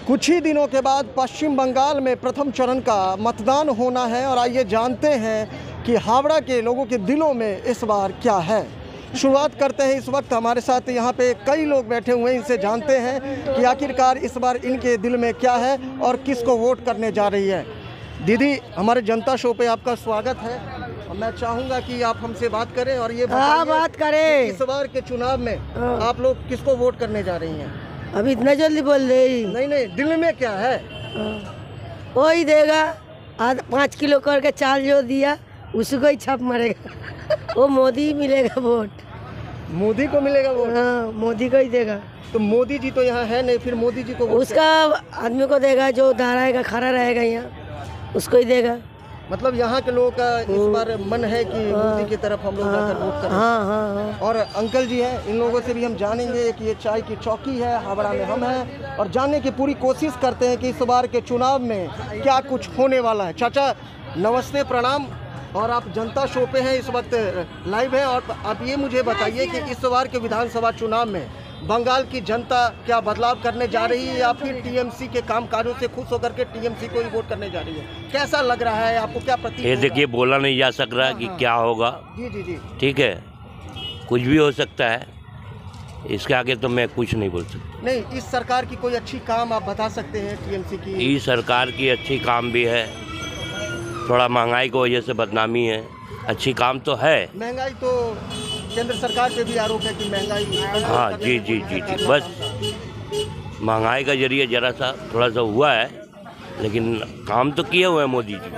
कुछ ही दिनों के बाद पश्चिम बंगाल में प्रथम चरण का मतदान होना है और आइए जानते हैं कि हावड़ा के लोगों के दिलों में इस बार क्या है। शुरुआत करते हैं। इस वक्त हमारे साथ यहाँ पे कई लोग बैठे हुए हैं, इनसे जानते हैं कि आखिरकार इस बार इनके दिल में क्या है और किसको वोट करने जा रही है। दीदी, हमारे जनता शो पे आपका स्वागत है। मैं चाहूँगा कि आप हमसे बात करें और ये बात करें इस बार के चुनाव में आप लोग किसको वोट करने जा रही हैं। अभी इतना जल्दी बोल रही? नहीं, दिल में क्या है? वही देगा, 5 किलो करके चाल जो दिया उसको ही छाप मारेगा। वो मोदी मिलेगा वोट, मोदी को मिलेगा वोट। हाँ, मोदी को ही देगा। तो मोदी जी तो यहाँ है नहीं, फिर मोदी जी को वोट उसका आदमी को देगा जो धाराएगा, खड़ा रहेगा यहाँ, उसको ही देगा। मतलब यहाँ के लोगों का इस बार मन है कि मोदी की तरफ हम लोग जाकर वोट करें। हाँ। और अंकल जी हैं, इन लोगों से भी हम जानेंगे कि ये चाय की चौकी है, हावड़ा में हम हैं और जानने की पूरी कोशिश करते हैं कि इस बार के चुनाव में क्या कुछ होने वाला है। चाचा नमस्ते, प्रणाम। और आप जनता शो पे हैं, इस वक्त लाइव हैं और आप ये मुझे बताइए कि इस बार के विधानसभा चुनाव में बंगाल की जनता क्या बदलाव करने जा रही है या फिर टीएमसी के कामकाजों से खुश होकर के टीएमसी को ही वोट करने जा रही है? कैसा लग रहा है आपको, क्या प्रतीत? ये देखिए, बोला नहीं जा सक रहा कि क्या होगा। जी, ठीक है, कुछ भी हो सकता है, इसके आगे तो मैं कुछ नहीं बोल सकता। नहीं, इस सरकार की कोई अच्छी काम आप बता सकते हैं टीएमसी की? इस सरकार की अच्छी काम भी है, थोड़ा महंगाई की वजह से बदनामी है, अच्छी काम तो है। महंगाई तो केंद्र सरकार पे भी आरोप है कि महंगाई। हाँ जी, बस महंगाई का जरिए जरा सा थोड़ा सा हुआ है, लेकिन काम तो किए हुए हैं मोदी जी।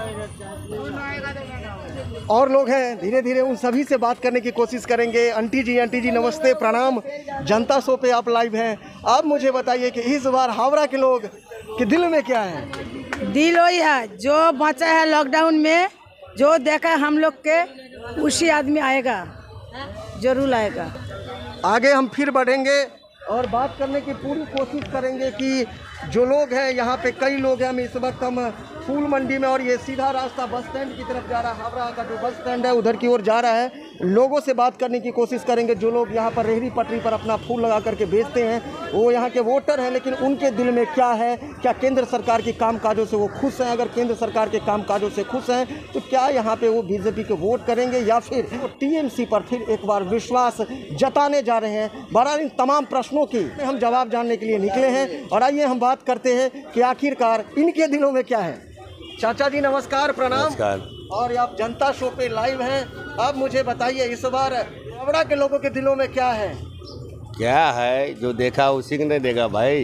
और लोग हैं, धीरे धीरे उन सभी से बात करने की कोशिश करेंगे। आंटी जी नमस्ते, प्रणाम। जनता शो पे आप लाइव हैं। आप मुझे बताइए कि इस बार हावड़ा के लोग के दिल में क्या है? दिल वही है जो बचा है लॉकडाउन में, जो देखा हम लोग के उसी आदमी आएगा, जरूर आएगा। आगे हम फिर बढ़ेंगे और बात करने की पूरी कोशिश करेंगे कि जो लोग हैं यहाँ पे, कई लोग हैं। हम इस वक्त फूल मंडी में और ये सीधा रास्ता बस स्टैंड की तरफ जा रहा है। हावड़ा का जो बस स्टैंड है उधर की ओर जा रहा है। लोगों से बात करने की कोशिश करेंगे जो लोग यहाँ पर रेहड़ी पटरी पर अपना फूल लगा करके बेचते हैं। वो यहाँ के वोटर हैं, लेकिन उनके दिल में क्या है? क्या केंद्र सरकार के कामकाजों से वो खुश हैं? अगर केंद्र सरकार के कामकाजों से खुश हैं तो क्या यहाँ पे वो बीजेपी को वोट करेंगे या फिर टीएमसी पर फिर एक बार विश्वास जताने जा रहे हैं? बहरहाल इन तमाम प्रश्नों की हम जवाब जानने के लिए निकले हैं और आइए हम बात करते हैं कि आखिरकार इनके दिलों में क्या है। चाचा जी नमस्कार, प्रणाम। नमस्कार। और आप जनता शो पे लाइव हैं। आप मुझे बताइए इस बार हावड़ा के लोगों के दिलों में क्या है? क्या है, जो देखा उसी को नहीं देगा भाई।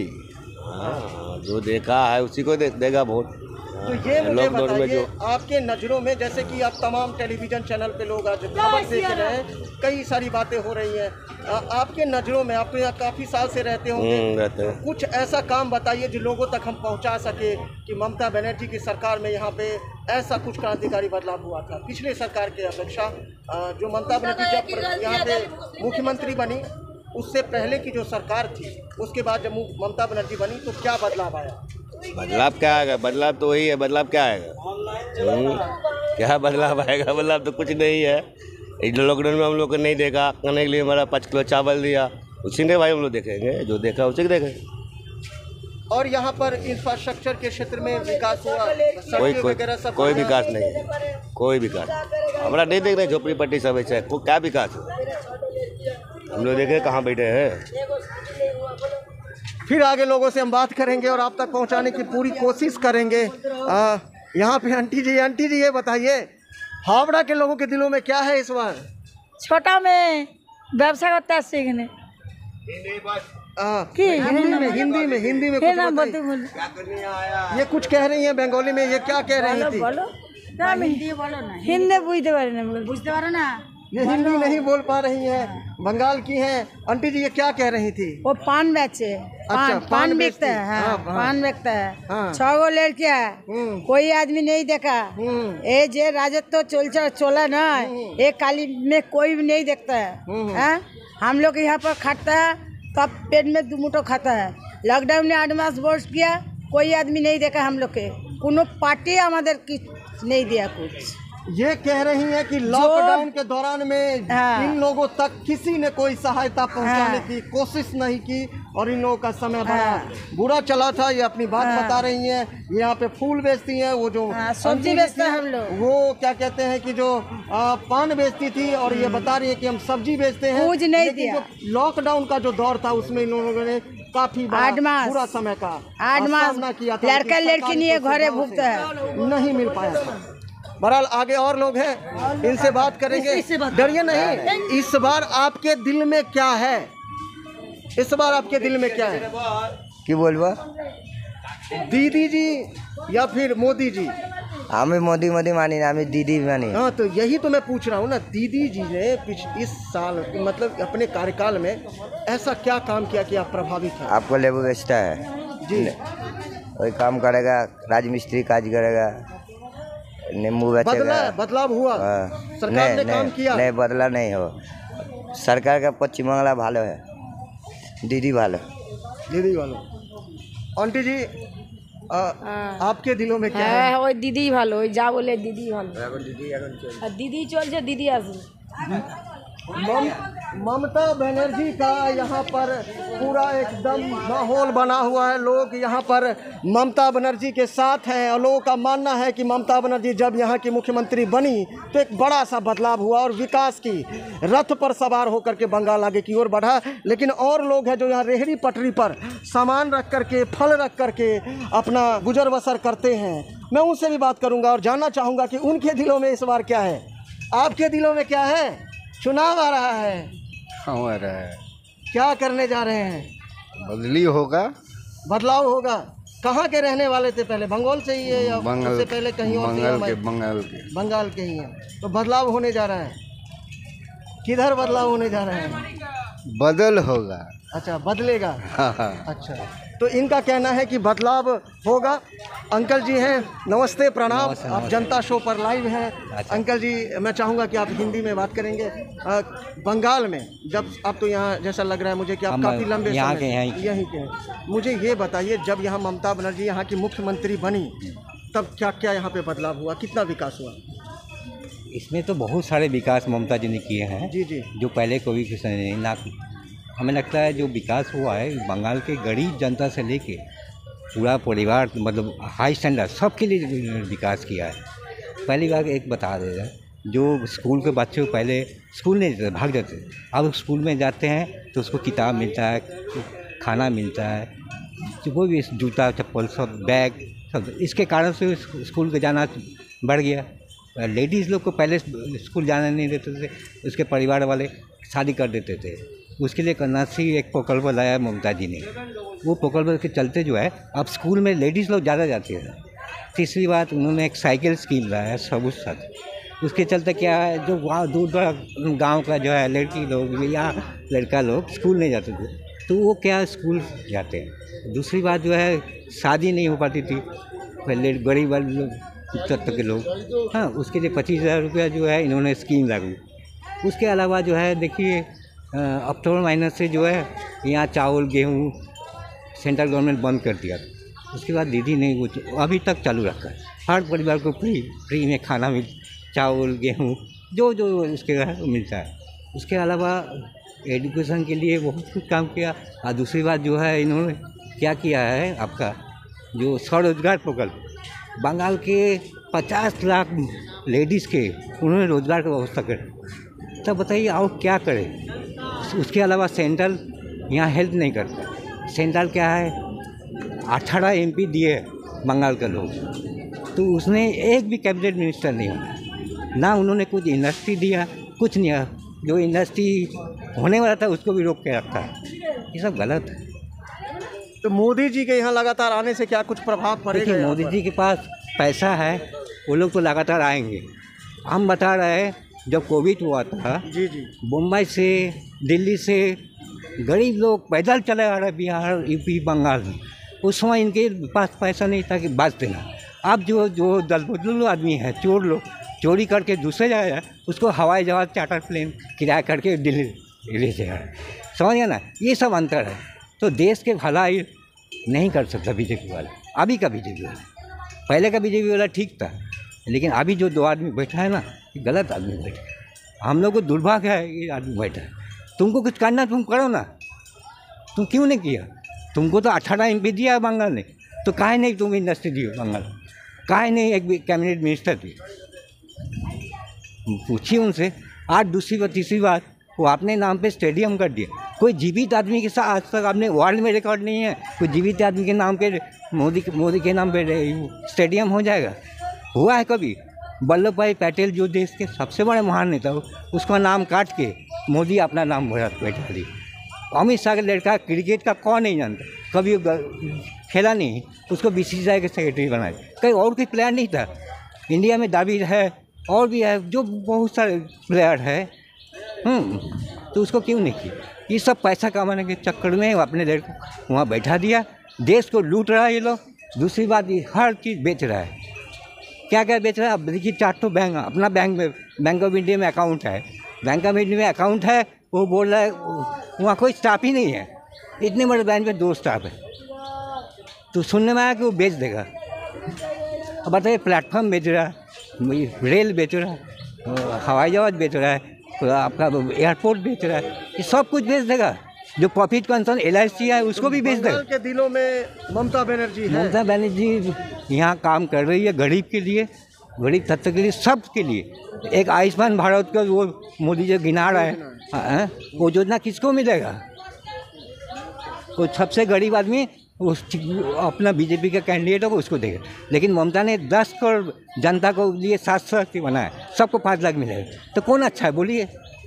जो देखा है उसी को देगा वोट। तो ये मुझे बताइए, आपके नज़रों में, जैसे कि आप तमाम टेलीविज़न चैनल पे लोग आज खबर देख रहे हैं, कई सारी बातें हो रही हैं, आपके नज़रों में, आप तो यहाँ काफ़ी साल से रहते होंगे, कुछ ऐसा काम बताइए जो लोगों तक हम पहुँचा सके कि ममता बनर्जी की सरकार में यहाँ पे ऐसा कुछ क्रांतिकारी बदलाव हुआ था पिछले सरकार के अपेक्षा। जो ममता बनर्जी जब यहाँ पे मुख्यमंत्री बनी, उससे पहले की जो सरकार थी, उसके बाद जब ममता बनर्जी बनी तो क्या बदलाव आया? बदलाव क्या आएगा? बदलाव तो वही है। बदलाव क्या आएगा? क्या बदलाव आएगा? बदलाव तो कुछ नहीं है। लॉकडाउन में हम लोग को नहीं देखा, खाने के लिए हमारा 5 किलो चावल दिया, उसी ने भाई हम लोग देखेंगे, जो देखा उसी को देखेंगे। और यहाँ पर इंफ्रास्ट्रक्चर के क्षेत्र में विकास हुआ? कोई विकास नहीं, कोई विकास हमारा नहीं देख रहे। झोपड़ी पट्टी सब ऐसा है, क्या विकास है? हम लोग देखे कहाँ बैठे हैं। फिर आगे लोगों से हम बात करेंगे और आप तक पहुंचाने की पूरी कोशिश करेंगे। यहाँ पे आंटी जी ये बताइए, हावड़ा के लोगों के दिलों में क्या है इस बार? छोटा में व्यवसाय करता है सीखने हिंदी में ये कुछ कह रही हैं बंगाली में, ये क्या कह रही थी? हिंदी बुझते पारो ना, ये हिंदी नहीं बोल पा रही हैं, बंगाल की हैं। आंटी जी ये क्या कह रही थी? वो पान बेचे। अच्छा, पान बेचता है। हाँ, पान बेचता है। हाँ। 6 गो लड़किया है, कोई आदमी नहीं देखा। ये जे राजत्व चोला ना, एक काली में कोई भी नहीं देखता है। हम लोग यहाँ पर खाता है तब पेट में 2 मुठो खाता है। लॉकडाउन ने 8 मास वोट किया, कोई आदमी नहीं देखा हम लोग के, कोनो पार्टी हमारे नहीं दिया कुछ। ये कह रही हैं कि लॉकडाउन के दौरान में इन लोगों तक किसी ने कोई सहायता पहुंचाने की कोशिश नहीं की और इन लोगों का समय बड़ा बुरा चला था। ये अपनी बात बता रही हैं। यहाँ पे फूल बेचती हैं, वो जो सब्जी बेचते हैं हम लोग, वो क्या कहते हैं कि जो पान बेचती थी, और ये बता रही है कि हम सब्जी बेचते हैं। कुछ नहीं दिया। लॉकडाउन का जो दौर था उसमें इन लोगों ने काफी बुरा समय का 8 मास किया था। लड़का लड़की नहीं घरे भुगते हैं, नहीं मिल पाया था। बहरहाल आगे और लोग हैं, इनसे बात करेंगे। डरिए नहीं। इस बार आपके दिल में क्या है? इस बार आपके दिल में क्या है? কি বলবো? दीदी जी या फिर मोदी जी? আমি মোদি মোদি মানি না, আমি দিদি মানি। हाँ, तो यही तो मैं पूछ रहा हूँ ना। दीदी जी ने इस साल मतलब अपने कार्यकाल में ऐसा क्या काम किया कि आप प्रभावित हैं? आपको लेबू बेचता है जी, वही काम करेगा, राजमिस्त्री काज करेगा, नींबू बेचेगा। बदलाव हुआ? सरकार ने काम किया? नहीं, बदला नहीं हो। सरकार का पश्चिम बांग्ला भालो है, दीदी भालो। दीदी वालों। आंटी जी आपके दिलों में क्या है? হ্যাঁ ওই দিদি ভালো, ওই যা বলে দিদি ভালো, আর দিদি চলছে, দিদি আসবে। ममता बनर्जी का यहाँ पर पूरा एकदम माहौल बना हुआ है। लोग यहाँ पर ममता बनर्जी के साथ हैं और लोगों का मानना है कि ममता बनर्जी जब यहाँ की मुख्यमंत्री बनी तो एक बड़ा सा बदलाव हुआ और विकास की रथ पर सवार होकर के बंगाल आगे की ओर बढ़ा। लेकिन और लोग हैं जो यहाँ रेहड़ी पटरी पर सामान रख करके, फल रख करके अपना गुजर बसर करते हैं। मैं उनसे भी बात करूँगा और जानना चाहूँगा कि उनके दिलों में इस बार क्या है। आपके दिलों में क्या है? चुनाव आ रहा है, आ रहा है, क्या करने जा रहे हैं? बदली होगा, बदलाव होगा। कहाँ के रहने वाले थे पहले? बंगाल से ही है या बंगाल उससे पहले कहीं और से? बंगाल के ही हैं। तो बदलाव होने जा रहा है। किधर बदलाव होने जा रहा है? बदल होगा। अच्छा, बदलेगा। हाँ। अच्छा, तो इनका कहना है कि बदलाव होगा। अंकल जी हैं, नमस्ते, प्रणाम। आप जनता शो पर लाइव हैं। अंकल जी, मैं चाहूँगा कि आप हिंदी में बात करेंगे। बंगाल में जब आप, तो यहाँ जैसा लग रहा है मुझे कि आप काफ़ी लंबे यहाँ समय यहीं के हैं, मुझे ये बताइए जब यहाँ ममता बनर्जी यहाँ की मुख्यमंत्री बनी तब क्या क्या यहाँ पे बदलाव हुआ, कितना विकास हुआ? इसमें तो बहुत सारे विकास ममता जी ने किए हैं। जी जी। जो पहले कोई किसी ने ना। हमें लगता है जो विकास हुआ है बंगाल के गरीब जनता से लेके पूरा परिवार, मतलब हाई स्टैंडर्ड सबके लिए विकास किया है। पहली बार एक बता दे रहे, जो स्कूल के बच्चे पहले स्कूल नहीं जाते, भाग जाते, अब स्कूल में जाते हैं तो उसको किताब मिलता है, खाना मिलता है, कोई भी जूता चप्पल सब, बैग सब। इसके कारण से स्कूल के जाना बढ़ गया। लेडीज़ लोग को पहले स्कूल जाने नहीं देते थे, उसके परिवार वाले शादी कर देते थे। उसके लिए कन्याश्री एक प्रकल्प लाया ममता जी ने। वो प्रकल्प के चलते जो है अब स्कूल में लेडीज़ लोग ज़्यादा जाती है। तीसरी बात, उन्होंने एक साइकिल स्कीम लाया है सबुज साथ। उसके चलते क्या है, जो वहाँ दूर दूर गाँव का जो है लड़की लोग या लड़का लोग स्कूल नहीं जाते थे, तो वो क्या स्कूल जाते हैं। दूसरी बात जो है, शादी नहीं हो पाती थी पहले, गरीब वाले लोग, तत्व के लोग, हाँ, उसके लिए 25,000 रुपया जो है इन्होंने स्कीम लागू। उसके अलावा जो है देखिए, अक्टूबर महीने से जो है यहाँ चावल गेहूँ सेंट्रल गवर्नमेंट बंद कर दिया। उसके बाद दीदी ने वो अभी तक चालू रखा है। हर परिवार को फ्री में खाना चावल गेहूँ जो जो उसके घर मिलता है। उसके अलावा एजुकेशन के लिए बहुत कुछ काम किया। और दूसरी बात जो है, इन्होंने क्या किया है, आपका जो स्वरोजगार प्रकल्प, बंगाल के 50 लाख लेडीज़ के उन्होंने रोज़गार की व्यवस्था करी। तब बताइए और क्या करें। उसके अलावा सेंट्रल यहाँ हेल्प नहीं करता। सेंट्रल क्या है, 18 MP दिए बंगाल के लोग, तो उसने एक भी कैबिनेट मिनिस्टर नहीं होना ना। उन्होंने कुछ इंडस्ट्री दिया, कुछ नहीं। जो इंडस्ट्री होने वाला था उसको भी रोक के रखा है। ये सब गलत है। तो मोदी जी के यहाँ लगातार आने से क्या कुछ प्रभाव पड़ेगा? मोदी जी के पास पैसा है, वो लोग तो लगातार आएंगे। हम बता रहे हैं, जब कोविड हुआ था, जी जी, मुंबई से दिल्ली से गरीब लोग पैदल चले आ रहे बिहार, यूपी, बंगाल में। उस समय इनके पास पैसा नहीं था कि बात देना। अब जो दलबदलू आदमी है, चोर लोग, चोरी करके दूसरे जगह उसको हवाई जहाज चार्टर प्लेन किराया करके दिल्ली ले जा रहा है। समझ गया ना, ये सब अंतर है। तो देश के भलाई नहीं कर सकता बीजेपी वाला, अभी का बीजेपी वाला। पहले का बीजेपी वाला ठीक था, लेकिन अभी जो 2 आदमी बैठा है ना, ये गलत आदमी बैठा है। हम लोग को दुर्भाग्य है ये आदमी बैठा है। तुमको कुछ करना तुम करो ना, तुम क्यों नहीं किया? तुमको तो 18 MP दिया है बंगाल ने, तो काहे नहीं तुम इंडस्ट्री दियो बंगाल? काहे नहीं एक कैबिनेट मिनिस्टर दिए? पूछिए उनसे। आज दूसरी बार तीसरी बार वो अपने नाम पे स्टेडियम कर दिया। कोई जीवित आदमी के साथ आज तक आपने वर्ल्ड में रिकॉर्ड नहीं है कोई जीवित आदमी के नाम पे मोदी के नाम पे स्टेडियम हो जाएगा? हुआ है कभी? वल्लभ भाई पटेल जो देश के सबसे बड़े महान नेता हो, उसका नाम काट के मोदी अपना नाम बैठा दी। अमित शाह का लड़का क्रिकेट का कौन नहीं जानता, कभी खेला नहीं, उसको BCCI के सेक्रेटरी बनाए। कहीं और कोई प्लेयर नहीं था इंडिया में। दावी है और भी है जो बहुत सारे प्लेयर है, तो उसको क्यों नहीं किया? ये सब पैसा कमाने के चक्कर में अपने लड़के को वहाँ बैठा दिया। देश को लूट रहा है ये लोग। दूसरी बात, ये हर चीज़ बेच रहा है। क्या क्या बेच रहा है? अब देखिए 4 बैंक अपना बैंक ऑफ इंडिया में अकाउंट है। बैंक ऑफ इंडिया में अकाउंट है, वो बोल रहा है वहाँ कोई स्टाफ ही नहीं है। इतने बड़े बैंक में 2 स्टाफ है, तो सुनने में आया कि वो बेच देगा। अब बताइए, प्लेटफॉर्म बेच रहा है, रेल बेच रहा है, हवाई जहाज बेच रहा है, आपका एयरपोर्ट बेच रहा है, ये सब कुछ बेच देगा। जो प्रॉफिट कंसर्न LIC है उसको भी बेच देगा। के दिलों में ममता बनर्जी है। ममता बनर्जी यहाँ काम कर रही है गरीब के लिए, गरीब तबके के लिए, सब के लिए। एक आयुष्मान भारत का वो मोदी जो गिना रहा है, वो योजना किसको मिलेगा? वो सबसे गरीब आदमी उस अपना BJP का कैंडिडेट होगा उसको देगा। लेकिन ममता ने 10 करोड़ जनता को लिए 700 बनाया, सबको 5 लाख मिलेगा, तो कौन अच्छा है बोलिए?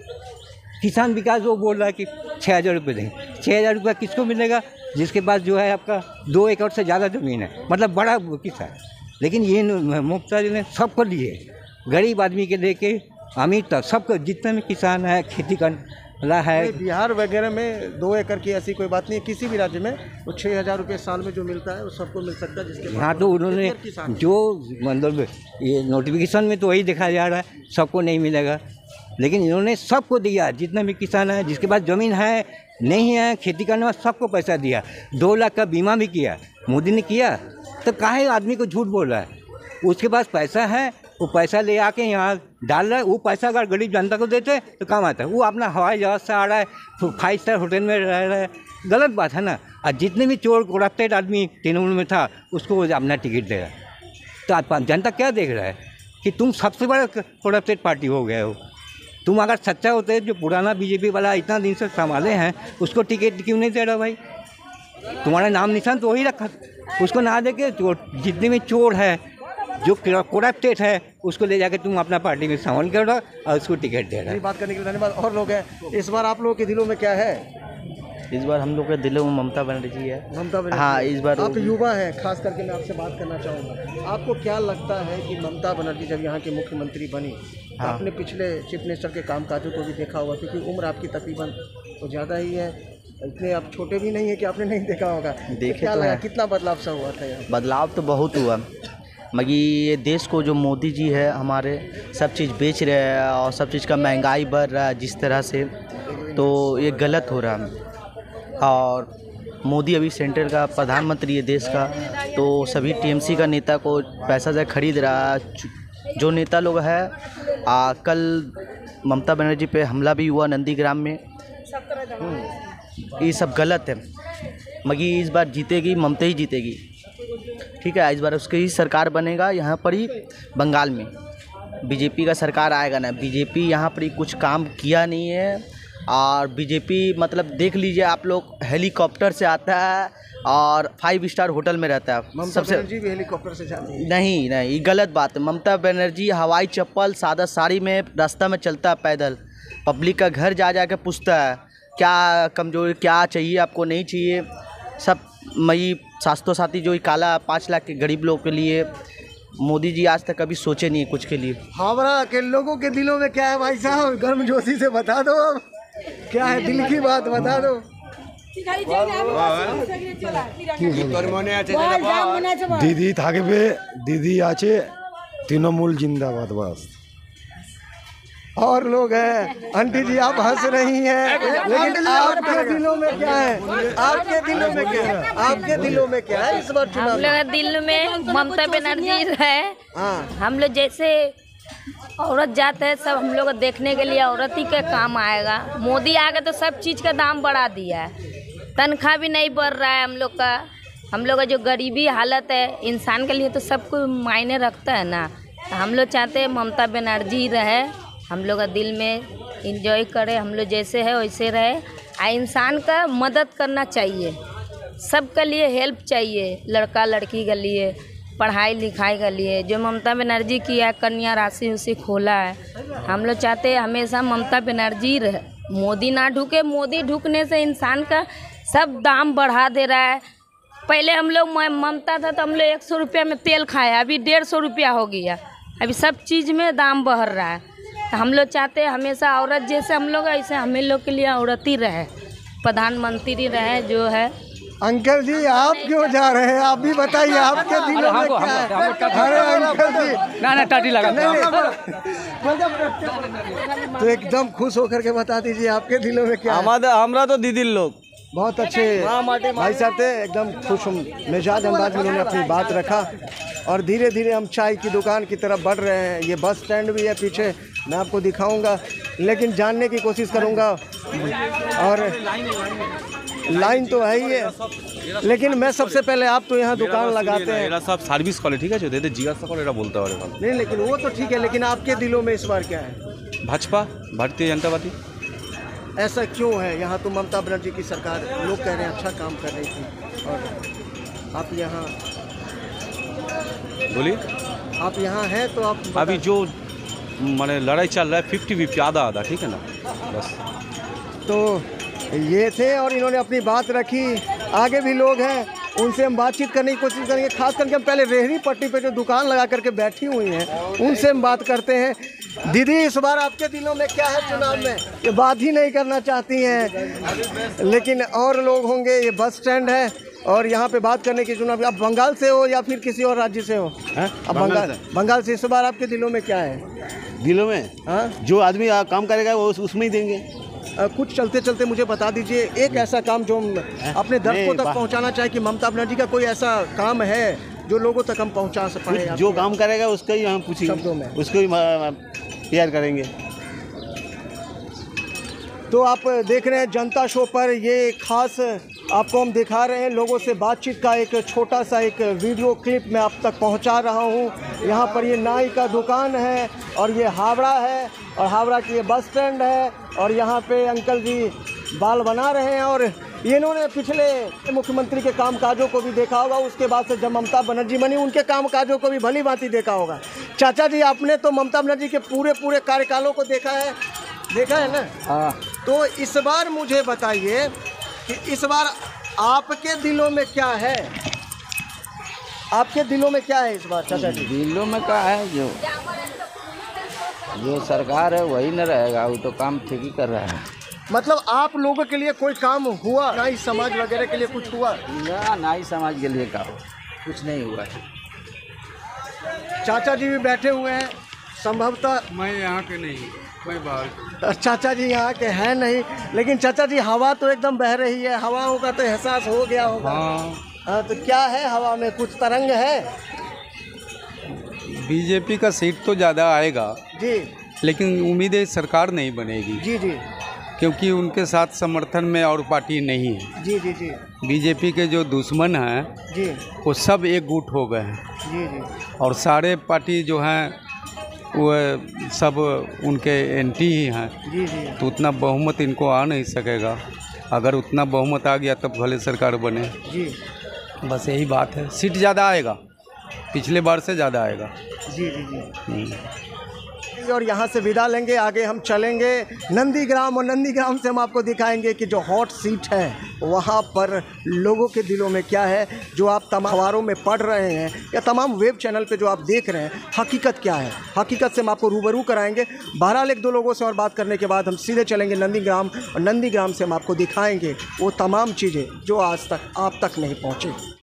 किसान विकास वो बोल रहा है कि 6,000 रुपये देंगे। 6,000 रुपये किसको मिलेगा? जिसके पास जो है आपका 2 एकड़ से ज़्यादा ज़मीन है, मतलब बड़ा किसान। लेकिन ये ममता जी ने सबको लिए, गरीब आदमी के लेके अमीर तक सबको, जितने में किसान है, खेती करना है। बिहार वगैरह में 2 एकड़ की ऐसी कोई बात नहीं है। किसी भी राज्य में वो 6,000 रुपये साल में जो मिलता है वो सबको मिल सकता है। जिसके यहाँ तो उन्होंने जो मतलब ये नोटिफिकेशन में तो वही दिखाया जा रहा है, सबको नहीं मिलेगा। लेकिन इन्होंने सबको दिया, जितने भी किसान हैं, जिसके पास ज़मीन है नहीं है खेती करने में, सबको पैसा दिया। 2 लाख का बीमा भी किया मोदी ने किया। तो काहे आदमी को झूठ बोल रहा है? उसके पास पैसा है, वो पैसा ले आके यहाँ डाल रहा है। वो पैसा अगर गरीब जनता को देते तो काम आता है। वो अपना हवाई जहाज से आ रहा है, 5 स्टार होटल में रह रहा है, गलत बात है ना। और जितने भी चोर करप्टेड आदमी तृणमूल में था उसको अपना टिकट दे रहा है। तो जनता क्या देख रहा है कि तुम सबसे बड़ा करप्टेड पार्टी हो गए हो। तुम अगर सच्चा होते जो पुराना BJP वाला इतना दिन से संभाले हैं, उसको टिकट क्यों नहीं दे रहा भाई? तुम्हारा नाम निशान तो वही रखा, उसको ना दे के जितने भी चोर है, जो करप्टेड है, उसको ले जाकर तुम अपना पार्टी में शामिल कर रहा और उसको टिकट दे रहा है। बात करने के लिए धन्यवाद। और लोग हैं, इस बार आप लोगों के दिलों में क्या है? इस बार हम लोग के दिलों में ममता बनर्जी है। ममता बनर्जी। हाँ, इस बार आप युवा हैं, खास करके मैं आपसे बात करना चाहूँगा, आपको क्या लगता है कि ममता बनर्जी जब यहाँ की मुख्यमंत्री बनी, हाँ, आपने पिछले चीफ मिनिस्टर के कामकाजों को भी देखा होगा, क्योंकि उम्र आपकी तकरीबन तो ज़्यादा ही है, इतने आप छोटे भी नहीं है कि आपने नहीं देखा होगा। देखे क्या तो लगा, है। कितना बदलाव सा हुआ था यहाँ? बदलाव तो बहुत हुआ, मगर ये देश को जो मोदी जी है हमारे सब चीज़ बेच रहे हैं और सब चीज़ का महंगाई बढ़ रहा है जिस तरह से, तो ये गलत हो रहा है। और मोदी अभी सेंटर का प्रधानमंत्री है देश का, तो सभी TMC का नेता को पैसा से खरीद रहा है। जो नेता लोग है, कल ममता बनर्जी पे हमला भी हुआ नंदीग्राम में, ये सब गलत है। मगर इस बार जीतेगी ममता ही जीतेगी, ठीक है। इस बार उसकी ही सरकार बनेगा यहाँ पर ही बंगाल में। BJP का सरकार आएगा ना। BJP यहाँ पर ही कुछ काम किया नहीं है। और BJP मतलब देख लीजिए आप लोग, हेलीकॉप्टर से आता है और 5 स्टार होटल में रहता है। सबसे बनर्जी भी हेलीकॉप्टर से जाती है? नहीं, ये गलत बात है। ममता बनर्जी हवाई चप्पल सादा साड़ी में रास्ता में चलता है पैदल, पब्लिक का घर जा जा के पूछता है क्या कमजोरी, क्या चाहिए आपको, नहीं चाहिए। सब मई स्वास्थ्य साथी जो काला 5 लाख के गरीब लोगों के लिए मोदी जी आज तक कभी सोचे नहीं कुछ के लिए। हावड़ा के लोगों के दिलों में क्या है भाई साहब? गर्मजोशी से बता दो, अब क्या है दिल की बात बता दो। দিদি থাকবে, দিদি আছে, তৃণমূল জিন্দাবাদ। বাস और लोग हैं। आंटी जी आप हंस रही हैं, लेकिन आपके दिलों में क्या है? आपके दिलों में क्या है? आपके दिलों में क्या है इस बार चुनाव हम में? लोग दिल में ममता बनर्जी है। हाँ, हम लोग जैसे औरत जाते हैं, सब हम लोग को देखने के लिए औरत ही का काम आएगा। मोदी आ गए तो सब चीज़ का दाम बढ़ा दिया है, तनख्वाह भी नहीं बढ़ रहा है। हम लोग का जो गरीबी हालत है इंसान के लिए तो सब कुछ मायने रखता है ना। तो हम लोग चाहते हैं ममता बनर्जी रहे, हम लोग का दिल में इंजॉय करे, हम लोग जैसे है वैसे रहे। इंसान का मदद करना चाहिए, सबके लिए हेल्प चाहिए, लड़का लड़की के लिए, पढ़ाई लिखाई के लिए। जो ममता बनर्जी किया है, कन्या राशि उसे खोला है, हम लोग चाहते हैं हमेशा ममता बनर्जी रहे, मोदी ना ढुके। मोदी ढुकने से इंसान का सब दाम बढ़ा दे रहा है। पहले हम लोग ममता था तो हम लोग 100 रुपया में तेल खाया, अभी 150 रुपया हो गया। अभी सब चीज़ में दाम बढ़ रहा है। तो हम लोग चाहते हैं हमेशा औरत जैसे हम लोग ऐसे हमें लोग के लिए औरत ही रहे, प्रधानमंत्री रहे जो है। अंकल जी आप क्यों जा रहे हैं? आप भी बताइए आपके दिलों में क्या है? अरे अंकल जी ना टाटी लगा तो एकदम खुश होकर के बता दीजिए आपके दिलों में क्या है? हमारा तो दीदी लोग बहुत अच्छे भाई साहब थे, एकदम खुश मिजाज अंदाज में उन्होंने अपनी बात रखा। और धीरे धीरे हम चाय की दुकान की तरफ बढ़ रहे हैं। ये बस स्टैंड भी है पीछे, मैं आपको दिखाऊंगा, लेकिन जानने की कोशिश करूंगा। और लाइन तो है ही है, लेकिन मैं सबसे पहले आप तो यहाँ दुकान लगाते हैं। सब सर्विस करे ठीक है जो दे जिज्ञासा सकल এটা বলতে পারে ভালো नहीं, लेकिन वो तो ठीक है, लेकिन आपके दिलों में इस बार क्या है? भाजपा भारतीय जनता पार्टी। ऐसा क्यों है? यहाँ तो ममता बनर्जी की सरकार, लोग कह रहे हैं अच्छा काम कर रही थी, और आप यहाँ बोलिए आप यहाँ हैं तो आप अभी जो माने लड़ाई चल रहा है 50-50 आधा आधा ठीक है ना बस। तो ये थे और इन्होंने अपनी बात रखी। आगे भी लोग हैं, उनसे हम बातचीत करने की कोशिश करेंगे। खास करके हम पहले रेहड़ी पट्टी पे जो दुकान लगा करके बैठी हुई हैं उनसे हम बात करते हैं। दीदी इस बार आपके दिलों में क्या है चुनाव में? ये बात ही नहीं करना चाहती हैं, लेकिन और लोग होंगे। ये बस स्टैंड है और यहाँ पे बात करने की चुनाव। आप बंगाल से हो या फिर किसी और राज्य से हो? अब बंगाल से। इस बार आपके दिलों में क्या है? दिलों में हाँ, जो आदमी काम करेगा वो उसमें ही देंगे। कुछ चलते चलते मुझे बता दीजिए एक ऐसा काम जो हम अपने दर्शकों तक पहुंचाना चाहे कि ममता बनर्जी का कोई ऐसा काम है जो लोगों तक हम पहुंचा पाए। जो काम करेगा उसका ही हम पूछेंगे, शब्दों में उसको ही तैयार करेंगे। तो आप देख रहे हैं जनता शो पर, ये खास आपको हम दिखा रहे हैं लोगों से बातचीत का एक छोटा सा एक वीडियो क्लिप मैं आप तक पहुंचा रहा हूं। यहां पर ये नाई का दुकान है और ये हावड़ा है और हावड़ा की ये बस स्टैंड है और यहां पे अंकल जी बाल बना रहे हैं। और इन्होंने पिछले मुख्यमंत्री के कामकाजों को भी देखा होगा, उसके बाद से जब ममता बनर्जी बनी उनके कामकाजों को भी भली भांति देखा होगा। चाचा जी आपने तो ममता बनर्जी के पूरे कार्यकालों को देखा है ना? हाँ। तो इस बार मुझे बताइए कि इस बार आपके दिलों में क्या है? आपके दिलों में क्या है इस बार चाचा जी? दिलों में क्या है, जो सरकार है वही न रहेगा, वो तो काम ठीक ही कर रहा है। मतलब आप लोगों के लिए कोई काम हुआ? नाई समाज वगैरह के लिए कुछ हुआ? ना, नाई समाज के लिए का कुछ नहीं हुआ है। चाचा जी भी बैठे हुए हैं, संभवतः मैं यहाँ के नहीं, मैं बाहर। चाचा जी यहाँ के हैं नहीं, लेकिन चाचा जी हवा तो एकदम बह रही है, हवाओं का तो एहसास हो गया होगा। हाँ, तो क्या है हवा में? कुछ तरंग है? बीजेपी का सीट तो ज़्यादा आएगा जी, लेकिन उम्मीद है सरकार नहीं बनेगी। जी जी, क्योंकि उनके साथ समर्थन में और पार्टी नहीं है। जी जी जी, बीजेपी के जो दुश्मन हैं जी वो सब एकजुट हो गए हैं। जी जी, और सारे पार्टी जो हैं वो सब उनके एंटी ही हैं। जी जी, तो उतना बहुमत इनको आ नहीं सकेगा। अगर उतना बहुमत आ गया तब भले सरकार बने। जी, बस यही बात है। सीट ज़्यादा आएगा, पिछले बार से ज़्यादा आएगा। जी जी जी। और यहाँ से विदा लेंगे, आगे हम चलेंगे नंदीग्राम और नंदीग्राम से हम आपको दिखाएंगे कि जो हॉट सीट है वहाँ पर लोगों के दिलों में क्या है, जो आप तमाम अखबारों में पढ़ रहे हैं या तमाम वेब चैनल पे जो आप देख रहे हैं, हकीकत क्या है। हकीकत से हम आपको रूबरू कराएंगे। बहरहाल एक दो लोगों से और बात करने के बाद हम सीधे चलेंगे नंदीग्राम और नंदीग्राम से हम आपको दिखाएंगे वो तमाम चीज़ें जो आज तक आप तक नहीं पहुँची।